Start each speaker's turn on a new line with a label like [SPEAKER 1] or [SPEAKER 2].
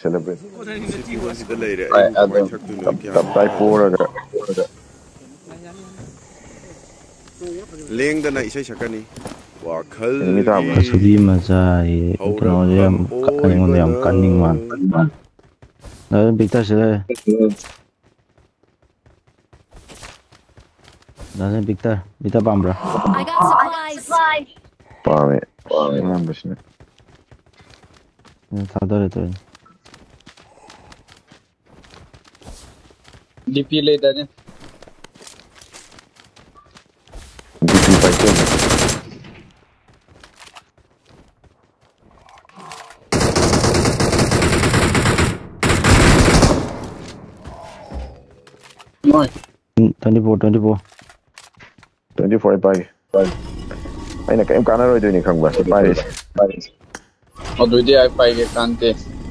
[SPEAKER 1] celebrate.
[SPEAKER 2] Sida leire
[SPEAKER 3] Ai
[SPEAKER 2] ai
[SPEAKER 3] adum
[SPEAKER 1] Tap tai pora.
[SPEAKER 2] Leng dana isai sakani. Wakhal
[SPEAKER 4] Sugi mazai kano yam kaningone yam kaning man. Na Victor sila. Na Victor bambra.
[SPEAKER 5] I got supplies.
[SPEAKER 1] Pame. Ambasne.
[SPEAKER 4] Thadare to.
[SPEAKER 3] DP later then.
[SPEAKER 1] DP fighting.
[SPEAKER 3] No.
[SPEAKER 1] 24 bagi. Aina kaim kana roi doi ni khangba. Bari.
[SPEAKER 3] Aduidi ai pai ke kante.